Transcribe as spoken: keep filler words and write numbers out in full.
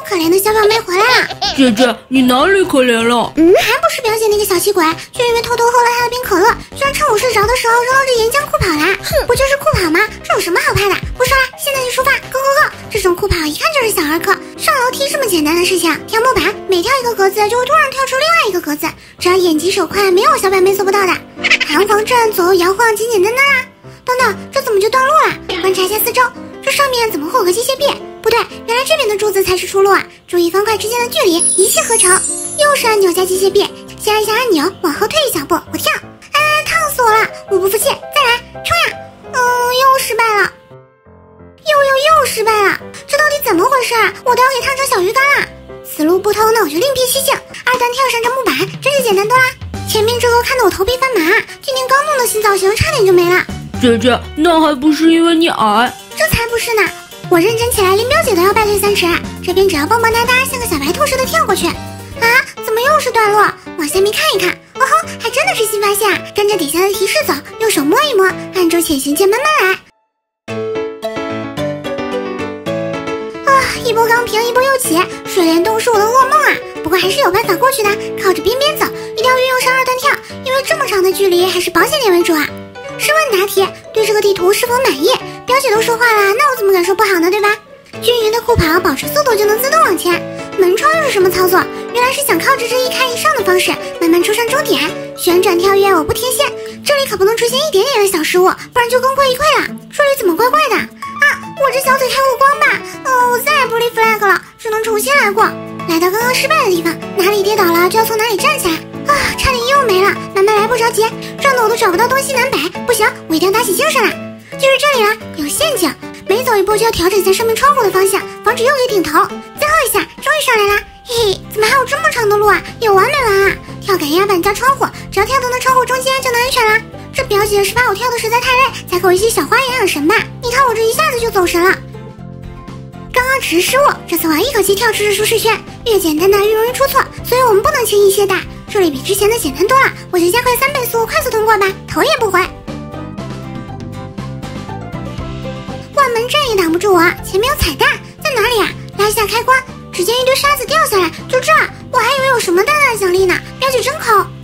可怜的小表妹回来了。 姐姐，你哪里可怜了？ 嗯，还不是表姐那个小气鬼，就因为偷偷喝了她的冰可乐，居然趁我睡着的时候扔了只岩浆酷跑来。哼，不就是酷跑吗？这有什么好怕的？不说了，现在去出发 ，Go Go Go！这种酷跑一看就是小儿科，上楼梯这么简单的事情，跳木板每跳一个格子就会突然跳出另外一个格子，只要眼疾手快，没有小表妹做不到的。弹簧阵左右摇晃，简简单单啦。等等，这怎么就断路了？观察一下四周，这上面怎么会有个机械臂？不对，原来这边的柱子才是出路啊！注意方块之间的距离，一气呵成。又是按钮加机械臂，先按一下按钮，往后退一小步，我跳。哎，烫死我了！我不服气，再来，冲呀！嗯，又失败了，又又又失败了，这到底怎么回事啊？我都要给烫成小鱼干了。此路不通，那我就另辟蹊径。二段跳上这木板，真是简单多啦。前面这个看得我头皮发麻，今天刚弄的新造型差点就没了。 姐姐，那还不是因为你矮？ 这才不是呢！我认真起来，连表姐都要败退三尺。这边只要蹦蹦哒哒，像个小白兔似的跳过去。啊，怎么又是段落？往下面看一看，哦吼，还真的是新发现啊！跟着底下的提示走，用手摸一摸，按住潜行键慢慢来。啊，一波刚平，一波又起，水帘洞是我的噩梦啊！不过还是有办法过去的，靠着边边走，一定要运用上二段跳，因为这么长的距离还是保险点为主啊。试问答题，对这个地图是否满意？表姐都说话了，那我怎么敢说不好呢，对吧？均匀的酷跑，保持速度就能自动往前。门窗又是什么操作？原来是想靠着这一开一上的方式，慢慢冲上终点。旋转跳跃，我不贴线，这里可不能出现一点点的小失误，不然就功亏一篑了。这里怎么怪怪的？啊，我这小腿太过光吧？哦，我再也不立 flag 了，只能重新来过。来到刚刚失败的地方，哪里跌倒了就要从哪里站起来。啊，差点又没了，慢慢来，不着急，转的我都找不到东西南北，不行，我一定要打起精神来。就是这里了，有陷阱，每走一步就要调整一下上面窗户的方向，防止又给顶头。最后一下，终于上来啦！嘿嘿，怎么还有这么长的路啊？有完没完啊？跳赶压板加窗户，只要跳到那窗户中间就能安全啦。这表姐是怕我跳的实在太累，才给我一些小花养养神吧？你看我这一下子就走神了。刚刚只是失误，这次我要一口气跳出这舒适圈，越简单的越容易出错，所以我们不能轻易懈怠。这里比之前的简单多了，我就加快三倍速，快速通过吧，头也不回。万门阵也挡不住我，前面有彩蛋，在哪里啊？拉下开关，只见一堆沙子掉下来，就这儿，我还以为有什么大大的奖励呢。表姐真抠。